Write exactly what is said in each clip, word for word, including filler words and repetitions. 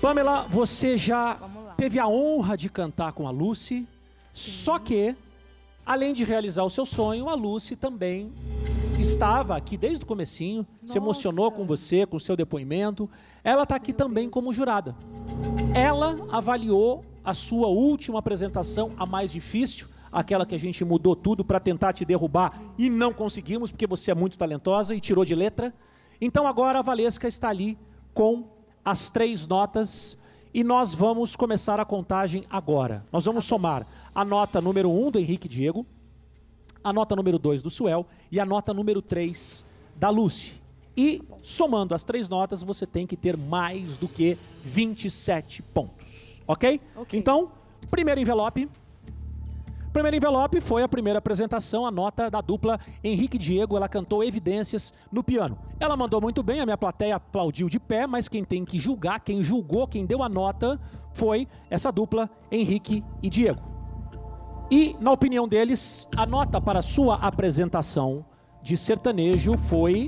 Pamela, você já teve a honra de cantar com a Lucy, sim. Só que, além de realizar o seu sonho, a Lucy também estava aqui desde o comecinho, Nossa. Se emocionou com você, com o seu depoimento. Ela está aqui Meu também Deus. Como jurada. Ela avaliou a sua última apresentação, a mais difícil, aquela que a gente mudou tudo para tentar te derrubar e não conseguimos, porque você é muito talentosa e tirou de letra. Então agora a Valesca está ali com as três notas e nós vamos começar a contagem agora. Nós vamos somar a nota número um do Henrique Diego, a nota número dois do Suel e a nota número três da Lucy. E somando as três notas, você tem que ter mais do que vinte e sete pontos, ok? Ok. Então, primeiro envelope. Primeiro envelope foi a primeira apresentação, a nota da dupla Henrique Diego. Ela cantou Evidências no piano. Ela mandou muito bem, a minha plateia aplaudiu de pé, mas quem tem que julgar, quem julgou, quem deu a nota, foi essa dupla Henrique e Diego. E, na opinião deles, a nota para a sua apresentação de sertanejo foi...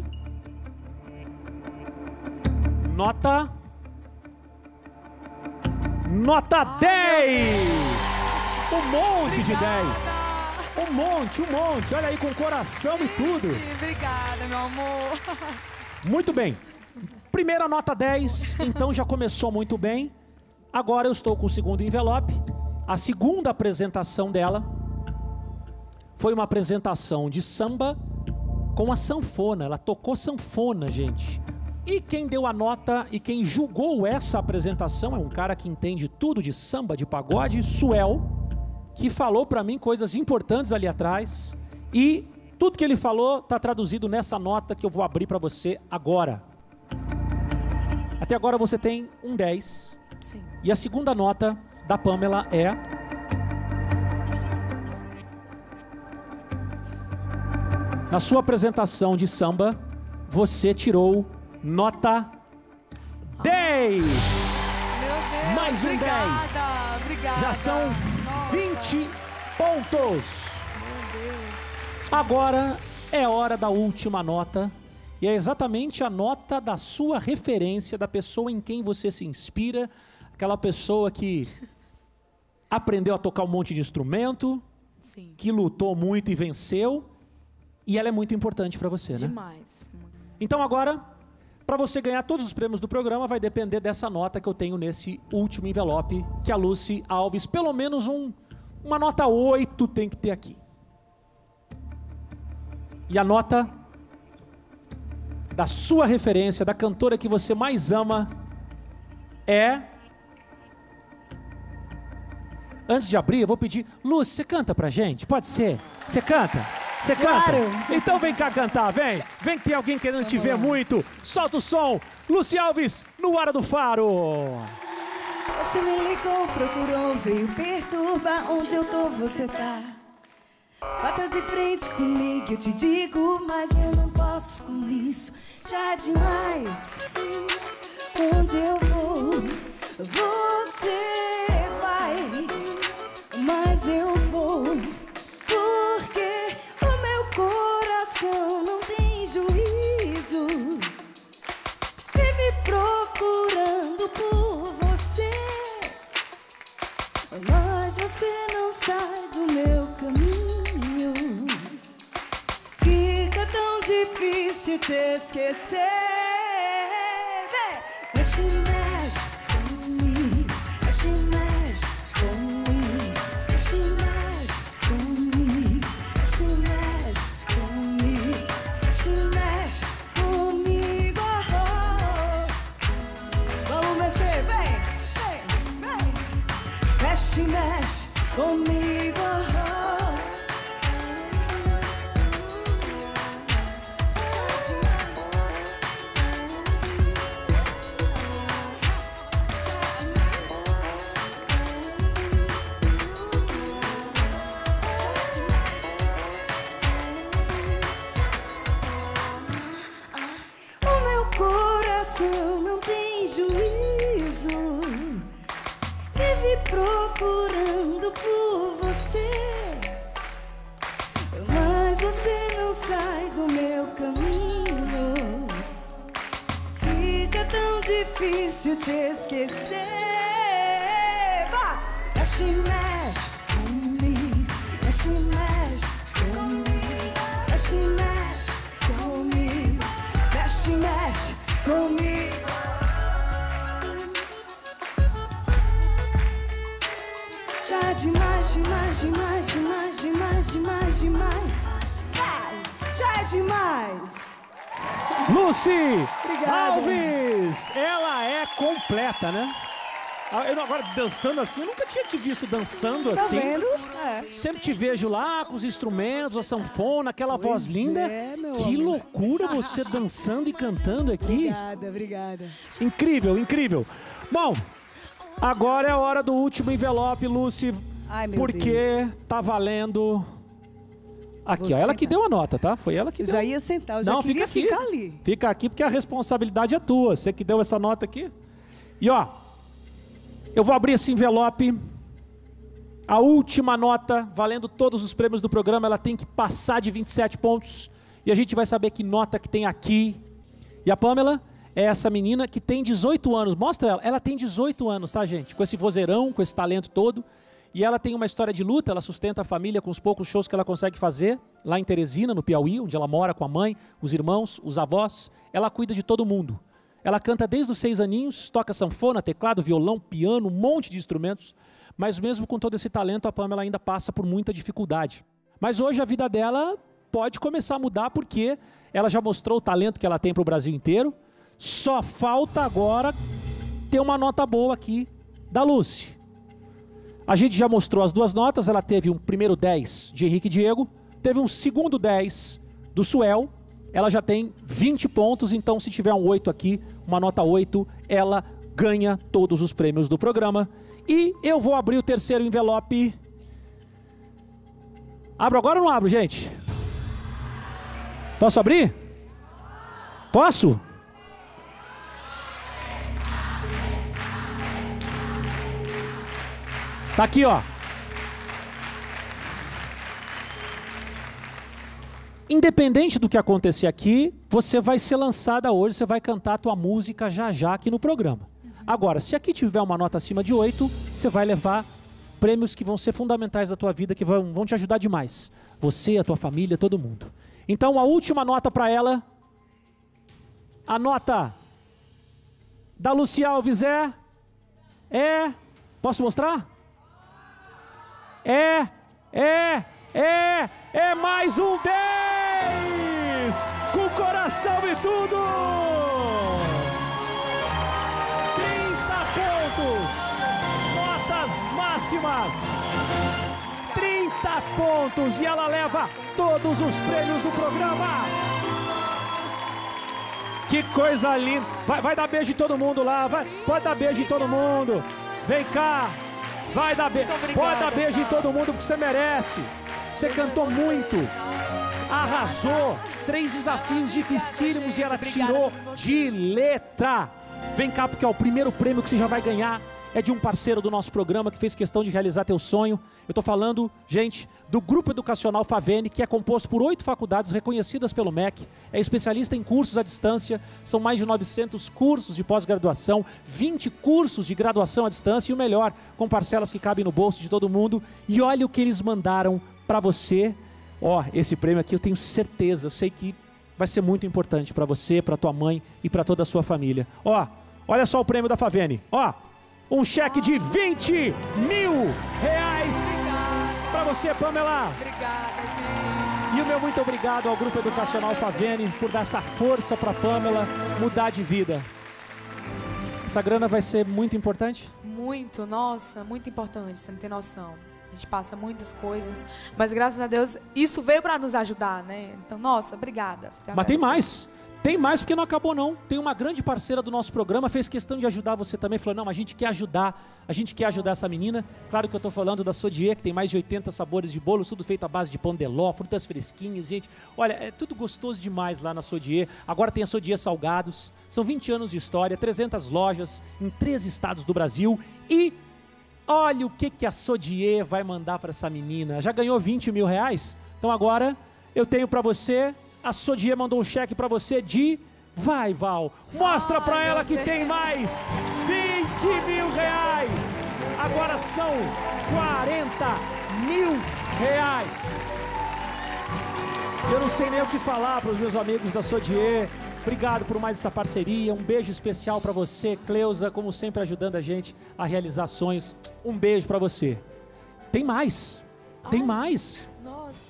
Nota... Nota dez! Um monte de dez. Um monte, um monte. Olha aí, com coração e tudo. Obrigada, meu amor. Muito bem. Primeira nota dez, então já começou muito bem. Agora eu estou com o segundo envelope. A segunda apresentação dela foi uma apresentação de samba com a sanfona. Ela tocou sanfona, gente. E quem deu a nota e quem julgou essa apresentação é um cara que entende tudo de samba, de pagode, Suel, que falou pra mim coisas importantes ali atrás. E tudo que ele falou tá traduzido nessa nota que eu vou abrir pra você agora. Até agora você tem um dez. Sim. E a segunda nota da Pamela é... Na sua apresentação de samba, você tirou nota dez. Meu Deus, mais um obrigada, dez. Obrigada. Já são vinte pontos. Meu Deus. Agora é hora da última nota. E é exatamente a nota da sua referência, da pessoa em quem você se inspira. Aquela pessoa que aprendeu a tocar um monte de instrumento. Sim. Que lutou muito e venceu. E ela é muito importante para você, né? Demais. Então agora, para você ganhar todos os prêmios do programa, vai depender dessa nota que eu tenho nesse último envelope, que a Lucy Alves, pelo menos um, uma nota oito tem que ter aqui. E a nota da sua referência, da cantora que você mais ama, é... Antes de abrir, eu vou pedir... Lucy, você canta pra gente? Pode ser? Você canta? Você canta? Claro. Então vem cá cantar, vem. Vem que tem alguém querendo te ver muito. Solta o som. Lucy Alves, no Hora do Faro. Você me ligou, procurou, veio perturbar. Onde eu tô, você tá. Bata de frente comigo, eu te digo, mas eu não posso com isso. Já é demais. Onde eu vou, você vai. Mas eu vou, porque o meu coração não tem juízo. Vive procurando por você, mas você não sai do meu caminho. Fica tão difícil te esquecer. Mexe, mexe comigo, mexe, mexe comigo, mexe, mexe comigo, mexe, mexe comigo, mexe, mexe comigo. Oh, oh. Vamos mexer, vem, vem, vem. Mexe, mexe comigo. Oh. Não tem juízo, vive procurando por você, mas você não sai do meu caminho. Fica tão difícil difícil te esquecer. Vá! Mexe, mexe comigo, mexe, mexe comigo, mexe, mexe comigo, mexe, mexe comigo. Já é demais, demais, demais, demais, demais, demais, demais. Vai, já é demais. Lucy Obrigada. Alves, ela é completa, né? Ah, eu agora dançando assim, eu nunca tinha te visto dançando Tá assim. vendo? É. Sempre te vejo lá com os instrumentos, a sanfona, aquela Pois voz linda. é, meu Que amor. loucura você dançando e cantando aqui. Obrigada, obrigada. Incrível, incrível. Bom, agora é a hora do último envelope, Lucy. Ai, meu porque Deus. tá valendo. Aqui, Vou ó, ela que sentar. deu a nota, tá? Foi ela que Eu deu. já ia sentar, eu já Não, queria fica aqui. ficar ali. Fica aqui porque a responsabilidade é tua. Você que deu essa nota aqui. E ó, eu vou abrir esse envelope. A última nota, valendo todos os prêmios do programa, ela tem que passar de vinte e sete pontos. E a gente vai saber que nota que tem aqui. E a Pamela é essa menina que tem dezoito anos. Mostra ela. Ela tem dezoito anos, tá, gente? Com esse vozeirão, com esse talento todo. E ela tem uma história de luta, ela sustenta a família com os poucos shows que ela consegue fazer, lá em Teresina, no Piauí, onde ela mora com a mãe, os irmãos, os avós. Ela cuida de todo mundo. Ela canta desde os seis aninhos, toca sanfona, teclado, violão, piano, um monte de instrumentos. Mas mesmo com todo esse talento, a Pamela ainda passa por muita dificuldade. Mas hoje a vida dela pode começar a mudar porque ela já mostrou o talento que ela tem para o Brasil inteiro. Só falta agora ter uma nota boa aqui da Lucy. A gente já mostrou as duas notas, ela teve um primeiro dez de Henrique Diego, teve um segundo dez do Suel, ela já tem vinte pontos, então se tiver um oito aqui, uma nota oito, ela ganha todos os prêmios do programa. E eu vou abrir o terceiro envelope. Abro agora ou não abro, gente? Posso abrir? Posso? Tá aqui, ó. Independente do que acontecer aqui, você vai ser lançada hoje, você vai cantar a tua música já já aqui no programa. Agora, se aqui tiver uma nota acima de oito, você vai levar prêmios que vão ser fundamentais da tua vida, que vão, vão te ajudar demais. Você, a tua família, todo mundo. Então, a última nota para ela, a nota da Lucy Alves é... É... Posso mostrar? É, é, é, é mais um dez! Com coração e tudo! trinta pontos! Notas máximas! trinta pontos! E ela leva todos os prêmios do programa! Que coisa linda! Vai, vai dar beijo em todo mundo lá, vai, pode dar beijo em todo mundo! Vem cá! Vai dar beijo, pode dar beijo em todo mundo porque você merece. Você cantou muito, arrasou, três desafios dificílimos e ela tirou de letra. Vem cá porque ó, o primeiro prêmio que você já vai ganhar é de um parceiro do nosso programa que fez questão de realizar teu sonho. Eu tô falando, gente, do Grupo Educacional Favene, que é composto por oito faculdades reconhecidas pelo M E C, é especialista em cursos à distância, são mais de novecentos cursos de pós-graduação, vinte cursos de graduação à distância e o melhor, com parcelas que cabem no bolso de todo mundo. E olha o que eles mandaram para você. Ó, esse prêmio aqui eu tenho certeza, eu sei que vai ser muito importante para você, para tua mãe e para toda a sua família. Ó, olha só o prêmio da Favene, ó. Um cheque de vinte mil reais para você, Pamela. Obrigada, gente. E o meu muito obrigado ao Grupo Educacional Favene por dar essa força para Pamela mudar de vida. Essa grana vai ser muito importante? Muito, nossa, muito importante, você não tem noção. A gente passa muitas coisas, mas graças a Deus isso veio para nos ajudar, né? Então, nossa, obrigada. Mas tem mais. Tem mais porque não acabou não. Tem uma grande parceira do nosso programa, fez questão de ajudar você também, falou, não, a gente quer ajudar, a gente quer ajudar essa menina. Claro que eu tô falando da Sodier, que tem mais de oitenta sabores de bolo, tudo feito à base de pão de ló, frutas fresquinhas, gente. Olha, é tudo gostoso demais lá na Sodier. Agora tem a Sodier Salgados, são vinte anos de história, trezentas lojas em três estados do Brasil. E olha o que, que a Sodier vai mandar para essa menina. Já ganhou vinte mil reais? Então agora eu tenho para você... A Sodier mandou um cheque para você de Vai, Val. Mostra pra Ai, ela meu que Deus. tem mais vinte mil reais. Agora são quarenta mil reais. Eu não sei nem o que falar para os meus amigos da Sodier. Obrigado por mais essa parceria. Um beijo especial para você, Cleusa, como sempre ajudando a gente a realizar sonhos. Um beijo para você. Tem mais. Tem Ai. mais. Nossa.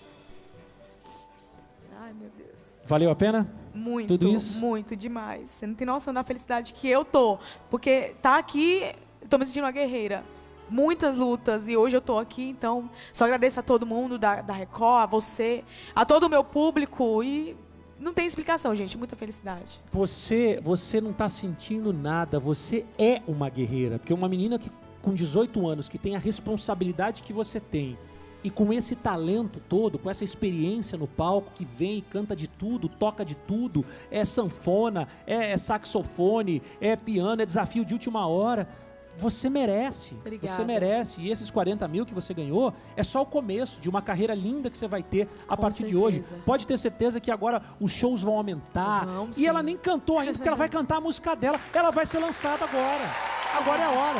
Ai, meu Deus. Valeu a pena? Muito, Tudo isso? muito demais. Você não tem noção da felicidade que eu tô. Porque tá aqui, eu tô me sentindo uma guerreira. Muitas lutas e hoje eu tô aqui, então só agradeço a todo mundo da, da Record, a você, a todo o meu público e não tem explicação, gente, muita felicidade. Você, você não está sentindo nada, você é uma guerreira. Porque uma menina que, com dezoito anos, que tem a responsabilidade que você tem, e com esse talento todo, com essa experiência no palco, que vem e canta de tudo, toca de tudo, é sanfona, é, é saxofone, é piano, é desafio de última hora. Você merece, Obrigada. você merece. E esses quarenta mil que você ganhou é só o começo de uma carreira linda que você vai ter a Com partir de certeza. hoje. Pode ter certeza que agora os shows vão aumentar. Vão, e sim. ela nem cantou ainda, porque ela vai cantar a música dela. Ela vai ser lançada agora. Agora é a hora.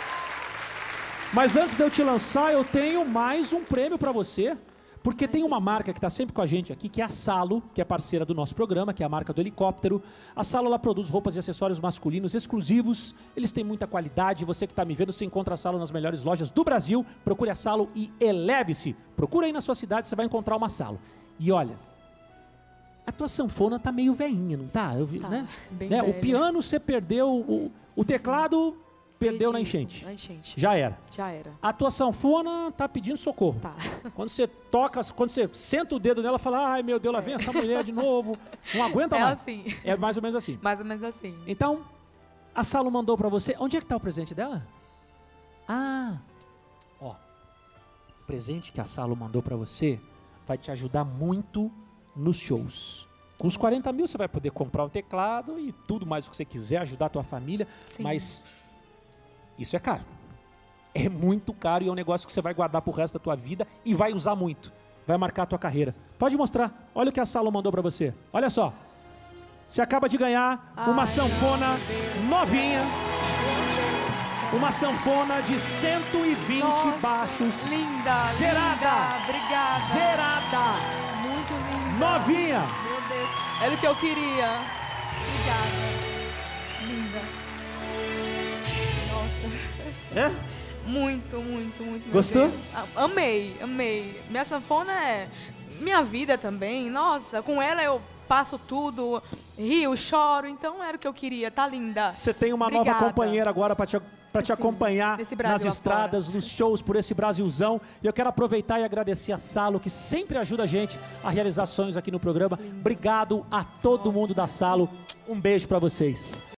Mas antes de eu te lançar, eu tenho mais um prêmio para você. Porque tem uma marca que está sempre com a gente aqui, que é a Salo, que é parceira do nosso programa, que é a marca do helicóptero. A Salo, ela produz roupas e acessórios masculinos exclusivos. Eles têm muita qualidade. Você que está me vendo, você encontra a Salo nas melhores lojas do Brasil. Procure a Salo e eleve-se. Procura aí na sua cidade, você vai encontrar uma Salo. E olha, a tua sanfona tá meio veinha, não tá? Eu vi, Tá, né? bem Né? O velha. piano você perdeu, o, o Sim. teclado perdeu na Perdi. enchente. Na enchente. Já era. Já era. A tua sanfona tá pedindo socorro. Tá. Quando você toca, quando você senta o dedo nela, fala, ai meu Deus, lá vem essa mulher de novo. Não aguenta É mais. assim. É mais ou menos assim. Mais ou menos assim. Então, a Salo mandou pra você. Onde é que tá o presente dela? Ah, ó. O presente que a Salo mandou pra você vai te ajudar muito nos shows. Com os quarenta mil você vai poder comprar um teclado e tudo mais o que você quiser, ajudar a tua família. Sim. Mas isso é caro. É muito caro e é um negócio que você vai guardar pro resto da tua vida e vai usar muito. Vai marcar a tua carreira. Pode mostrar. Olha o que a Salo mandou pra você. Olha só. Você acaba de ganhar uma Ai, sanfona meu Deus. novinha. Uma sanfona de cento e vinte Nossa, baixos. Linda, Zerada. linda. Obrigada. Zerada. Muito linda. Novinha. Meu Deus. Era o que eu queria. Obrigada. Linda. Nossa. É? Muito, muito, muito. meu Gostou? Deus. A- Amei, amei. Minha sanfona é minha vida também. Nossa, com ela eu passo tudo, rio, choro. Então era o que eu queria. Tá linda. Você tem uma Obrigada. nova companheira agora para te, pra te Sim, acompanhar desse Brasil nas afora. estradas, nos shows, por esse Brasilzão. E eu quero aproveitar e agradecer a Salo, que sempre ajuda a gente a realizar sonhos aqui no programa. Obrigado a todo mundo da Salo. Um beijo para vocês.